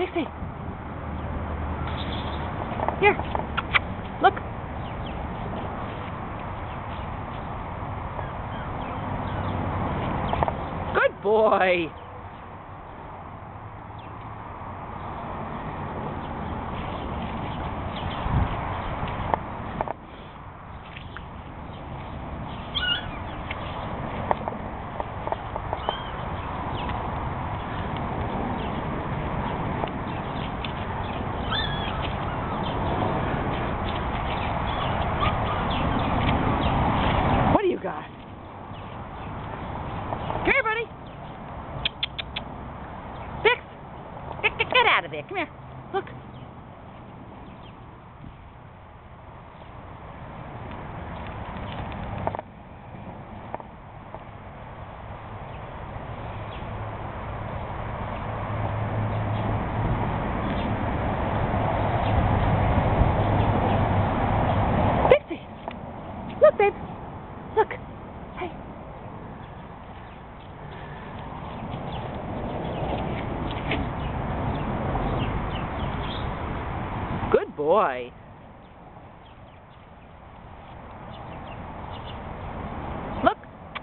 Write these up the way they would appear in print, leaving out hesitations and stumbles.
Dixie. Here. Look. Good boy. What do you got? Come here, buddy. Bix, get out of there. Come here. Look. Look, babe. Look. Hey. Good boy. Look.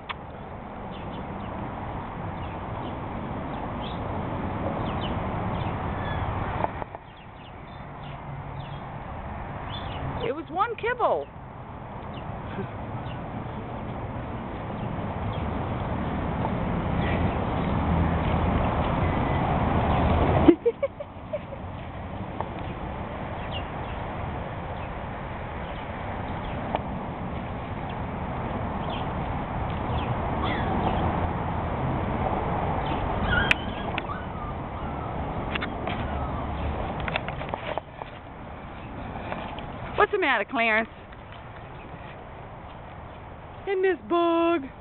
It was one kibble. What's the matter, Clarence? In this bug.